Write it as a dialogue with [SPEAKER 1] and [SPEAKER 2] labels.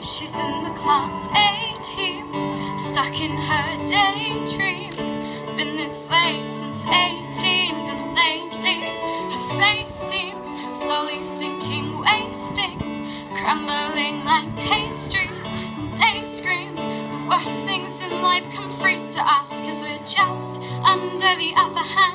[SPEAKER 1] She's in the class A team, stuck in her daydream. Been this way since 18, but lately her face seems slowly sinking, wasting, crumbling like pastries. And they scream the worst things in life come free to us, 'cause we're just under the upper hand.